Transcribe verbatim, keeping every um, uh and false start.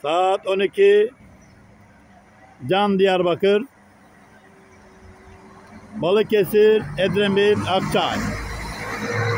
Saat on iki. Can Diyarbakır. Balıkesir, Edremit, Akçay.